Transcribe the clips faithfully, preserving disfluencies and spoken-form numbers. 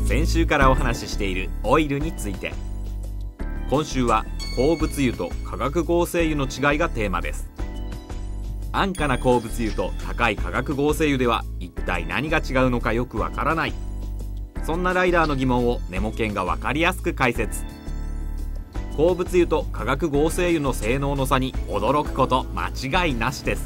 先週からお話ししているオイルについて、今週は鉱物油と化学合成油の違いがテーマです。安価な鉱物油と高い化学合成油では一体何が違うのかよくわからない。そんなライダーの疑問をネモケンが分かりやすく解説。鉱物油と化学合成油の性能の差に驚くこと間違いなしです。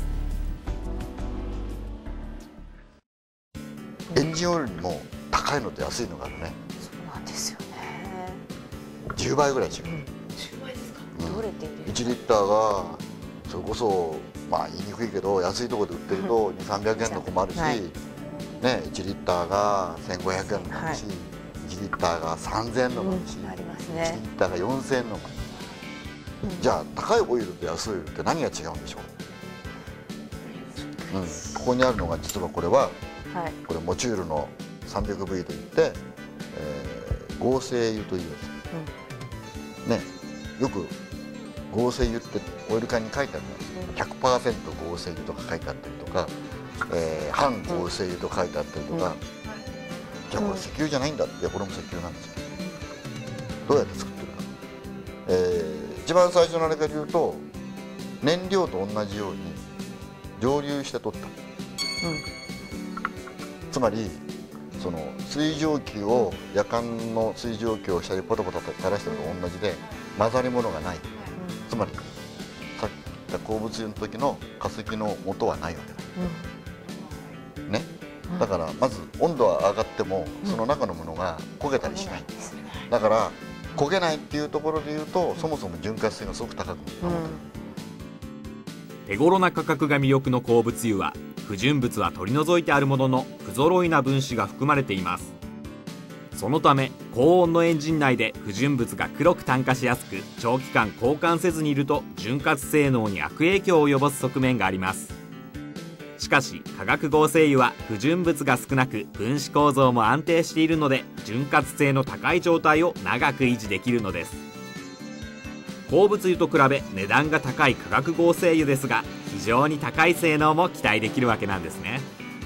エンジンオイルにも高いのと安いのがあるね。 そうなんですよね。 じゅうばいぐらい違う。 じゅうばいですか。どれって言うんですか。 いちリッターがそれこそまあ言いにくいけど安いところで売ってるとにせんさんびゃくえんの子もあるし、 はい、 ね、いちリッターがせんごひゃくえんのもあるし、はい、いちリッターがさんぜんえんのもあるし、うん、ありますね、いちリッターがよんせんえんのもある、うん、じゃあ高いオイルと安いオイルって何が違うんでしょう、うん、ここにあるのが実はこれは、はい、これモチュールの さんびゃくブイ といって、えー、合成油というやつ、うん、ね、よく合成油ってオイル缶に書いてあるの ひゃくパーセント 合成油とか書いてあったりとか、えー、半合成油と書いてあったりとか、うん、じゃあこれ石油じゃないんだって、いやこれも石油なんですよ。どうやって作ってるか、えー、一番最初のあれから言うと燃料と同じように蒸留して取った、うん、つまりその水蒸気を夜間の水蒸気を下にポタポタと垂らしてるのと同じで混ざり物がない、うん、つまりさっき言った鉱物油の時の化石の元はないわけだ、うん、ね、だからまず温度は上がってもその中のものが焦げたりしない、うん、だから焦げないっていうところでいうとそもそも潤滑性がすごく高くなる、うん、 手頃な価格が魅力の鉱物油は不純物は取り除いてあるものの不揃いな分子が含まれています。そのため高温のエンジン内で不純物が黒く炭化しやすく、長期間交換せずにいると潤滑性能に悪影響を及ぼす側面があります。しかし化学合成油は不純物が少なく分子構造も安定しているので潤滑性の高い状態を長く維持できるのです。鉱物油と比べ値段が高い化学合成油ですが、非常に高い性能も期待できるわけなんですね。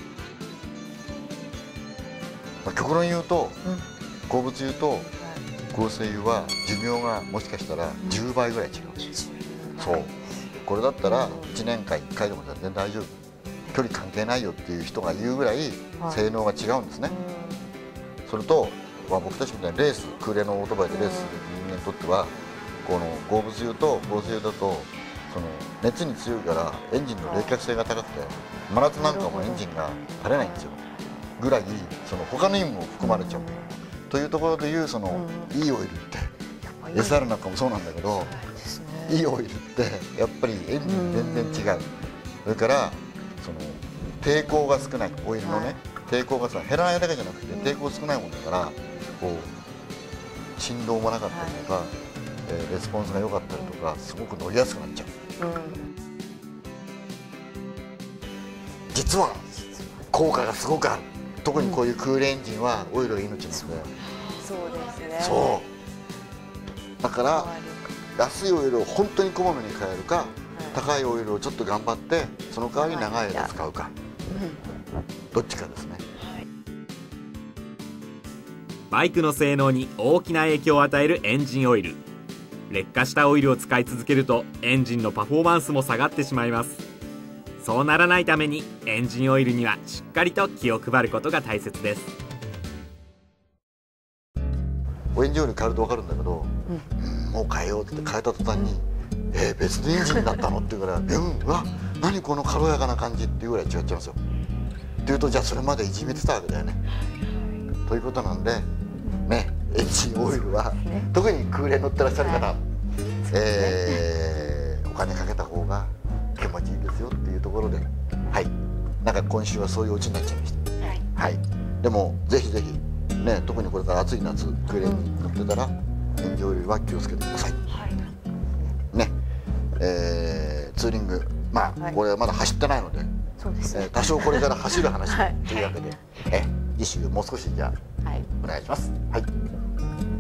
極論言うと、うん、鉱物油と合成油は寿命がもしかしたらじゅうばいぐらい違う、うん、そうこれだったらいちねんかんいっかいでも全然大丈夫、距離関係ないよっていう人が言うぐらい性能が違うんですね、はい、それと、まあ、僕たちみたいにレース空冷のオートバイでレースする人間にとってはこの鉱物油と合成油だとその熱に強いからエンジンの冷却性が高くて真夏なんかもエンジンが垂れないんですよぐらい、その他の意味も含まれちゃう、うん、というところでいうその、うん、いいオイルって エスアール なんかもそうなんだけど、いいオイルってやっぱりエンジン全然違う、それからその抵抗が少ないオイルのね、はい、抵抗が少ない、減らないだけじゃなくて抵抗少ないもんだからこう振動もなかったりとか、はい、えー、レスポンスが良かったりとかすごく乗りやすくなっちゃう、うん、実は効果がすごくある。特にこういう空冷エンジンはオイルが命なので、うん、そうですね、 そうだから安いオイルを本当にこまめに変えるか、はい、高いオイルをちょっと頑張ってその代わり長い間使うか、うん、どっちかですね、はい、 バイクの性能に大きな影響を与えるエンジンオイル。劣化したオイルを使い続けるとエンジンのパフォーマンスも下がってしまいます。そうならないためにエンジンオイルにはしっかりと気を配ることが大切です。 エンジンオイル変えると分かるんだけど、うん、もう変えようって変えた途端に「えー、別のエンジンになったの?」って言うから「うんうわ何この軽やかな感じ」っていうぐらい違っちゃうんですよ。っていうとじゃあそれまでいじめてたわけだよね。ということなんでね、エンジンオイルは、ね、特に空冷乗ってらっしゃる方、はい、えー、お金かけた方が気持ちいいですよっていうところで、はい、なんか今週はそういうオチになっちゃいました。はい、はい、でもぜひぜひね、特にこれから暑い夏空冷に乗ってたら、うん、エンジンオイルは気をつけてください。はい、ね、えー、ツーリング、まあ、はい、これはまだ走ってないので、そうですね、えー、多少これから走る話というわけで、はい、え次週もう少しじゃあ、はい、お願いします。はい。